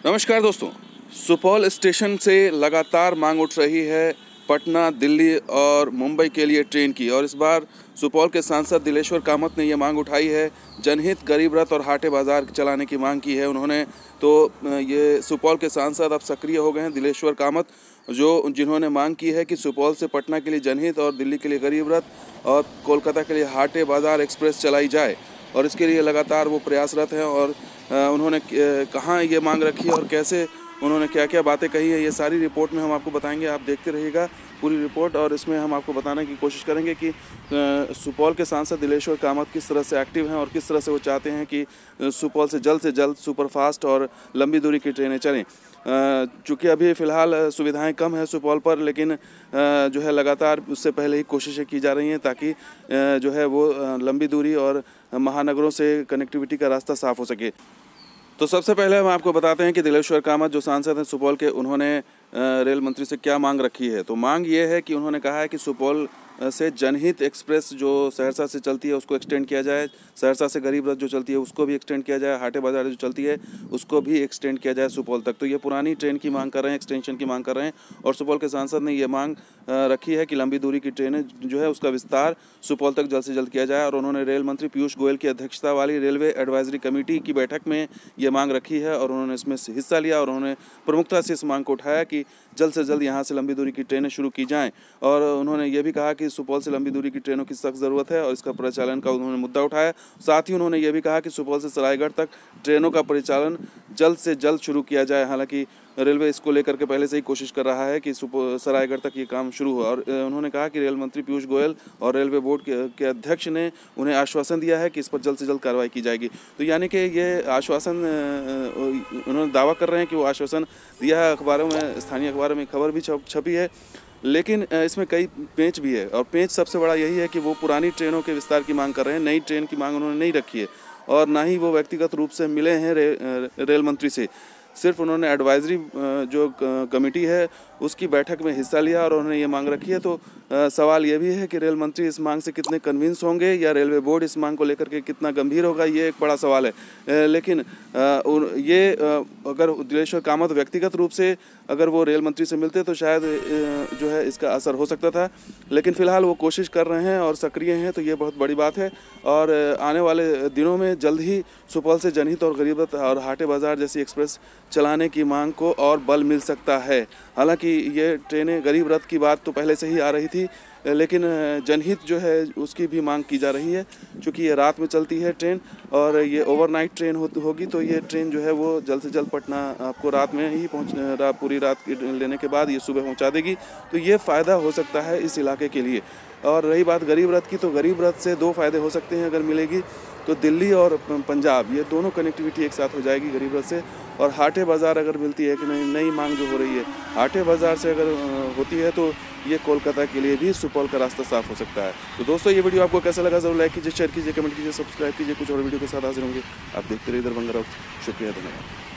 नमस्कार दोस्तों, सुपौल स्टेशन से लगातार मांग उठ रही है पटना, दिल्ली और मुंबई के लिए ट्रेन की। और इस बार सुपौल के सांसद दिलेश्वर कामत ने ये मांग उठाई है। जनहित, गरीब रथ और हाटे बाजार चलाने की मांग की है उन्होंने। तो ये सुपौल के सांसद अब सक्रिय हो गए हैं, दिलेश्वर कामत, जिन्होंने मांग की है कि सुपौल से पटना के लिए जनहित और दिल्ली के लिए गरीब रथ और कोलकाता के लिए हाटे बाजार एक्सप्रेस चलाई जाए। और इसके लिए लगातार वो प्रयासरत हैं। और उन्होंने कहाँ ये मांग रखी है और कैसे उन्होंने क्या क्या बातें कही है, ये सारी रिपोर्ट में हम आपको बताएंगे। आप देखते रहिएगा पूरी रिपोर्ट, और इसमें हम आपको बताने की कोशिश करेंगे कि सुपौल के सांसद दिलेश्वर कामत किस तरह से एक्टिव हैं और किस तरह से वो चाहते हैं कि सुपौल से जल्द सुपरफास्ट और लंबी दूरी की ट्रेनें चलें। चूँकि अभी फ़िलहाल सुविधाएं कम हैं सुपौल पर, लेकिन जो है लगातार उससे पहले ही कोशिशें की जा रही हैं ताकि जो है वो लंबी दूरी और महानगरों से कनेक्टिविटी का रास्ता साफ़ हो सके। तो सबसे पहले हम आपको बताते हैं कि दिलेश्वर कामत जो सांसद हैं सुपौल के, उन्होंने रेल मंत्री से क्या मांग रखी है। तो मांग ये है कि उन्होंने कहा है कि सुपौल से जनहित एक्सप्रेस जो सहरसा से चलती है उसको एक्सटेंड किया जाए, सहरसा से गरीब रथ जो चलती है उसको भी एक्सटेंड किया जाए, हाटे बाजार जो चलती है उसको भी एक्सटेंड किया जाए सुपौल तक। तो ये पुरानी ट्रेन की मांग कर रहे हैं, एक्सटेंशन की मांग कर रहे हैं। और सुपौल के सांसद ने ये मांग रखी है कि लंबी दूरी की ट्रेनें जो है उसका विस्तार सुपौल तक जल्द से जल्द किया जाए। और उन्होंने रेल मंत्री पीयूष गोयल की अध्यक्षता वाली रेलवे एडवाइजरी कमेटी की बैठक में ये मांग रखी है और उन्होंने इसमें हिस्सा लिया और उन्होंने प्रमुखता से इस मांग को उठाया कि जल्द से जल्द यहाँ से लंबी दूरी की ट्रेनें शुरू की जाएँ। और उन्होंने ये भी कहा कि सुपौल से लंबी दूरी की ट्रेनों की सख्त ज़रूरत है और इसका परिचालन का उन्होंने मुद्दा उठाया। साथ ही उन्होंने ये भी कहा कि सुपौल से सरायगढ़ तक ट्रेनों का परिचालन जल्द से जल्द शुरू किया जाए। हालांकि रेलवे इसको लेकर के पहले से ही कोशिश कर रहा है कि सरायगढ़ तक ये काम शुरू हो। और उन्होंने कहा कि रेल मंत्री पीयूष गोयल और रेलवे बोर्ड के अध्यक्ष ने उन्हें आश्वासन दिया है कि इस पर जल्द से जल्द कार्रवाई की जाएगी। तो यानी कि ये आश्वासन उन्होंने दावा कर रहे हैं कि वो आश्वासन दिया है। अखबारों में, स्थानीय अखबारों में खबर भी छपी है, लेकिन इसमें कई पेंच भी है। और पेंच सबसे बड़ा यही है कि वो पुरानी ट्रेनों के विस्तार की मांग कर रहे हैं, नई ट्रेन की मांग उन्होंने नहीं रखी है। और ना ही वो व्यक्तिगत रूप से मिले हैं रेल मंत्री से। सिर्फ उन्होंने एडवाइजरी जो कमेटी है उसकी बैठक में हिस्सा लिया और उन्होंने ये मांग रखी है। तो सवाल ये भी है कि रेल मंत्री इस मांग से कितने कन्विंस होंगे या रेलवे बोर्ड इस मांग को लेकर के कितना गंभीर होगा, ये एक बड़ा सवाल है। लेकिन ये अगर दिलेश्वर कामत व्यक्तिगत रूप से अगर वो रेल मंत्री से मिलते तो शायद जो है इसका असर हो सकता था। लेकिन फ़िलहाल वो कोशिश कर रहे हैं और सक्रिय हैं, तो ये बहुत बड़ी बात है। और आने वाले दिनों में जल्द ही सुपौल से जनहित और गरीब रथ और हाटे बाजार जैसी एक्सप्रेस चलाने की मांग को और बल मिल सकता है। हालांकि ये ट्रेनें, गरीब रथ की बात तो पहले से ही आ रही थी, लेकिन जनहित जो है उसकी भी मांग की जा रही है। क्योंकि ये रात में चलती है ट्रेन और ये ओवरनाइट ट्रेन होगी, तो ये ट्रेन जो है वो जल्द से जल्द पटना आपको रात में ही पूरी रात लेने के बाद ये सुबह पहुंचा देगी। तो ये फ़ायदा हो सकता है इस इलाके के लिए। और रही बात गरीब रथ की, तो गरीब रथ से दो फ़ायदे हो सकते हैं अगर मिलेगी तो। दिल्ली और पंजाब, ये दोनों कनेक्टिविटी एक साथ हो जाएगी गरीब रथ से। और हाटे बाज़ार अगर मिलती है कि नई मांग जो हो रही है, हाटे बाज़ार से अगर होती है तो ये कोलकाता के लिए भी सुपौल का रास्ता साफ हो सकता है। तो दोस्तों, ये वीडियो आपको कैसा लगा ज़रूर लाइक कीजिए, शेयर कीजिए, कमेंट कीजिए, सब्सक्राइब कीजिए। कुछ और वीडियो के साथ हाजिर होंगे। आप देखते रहिए दरभंगा रॉक्स। शुक्रिया, धन्यवाद।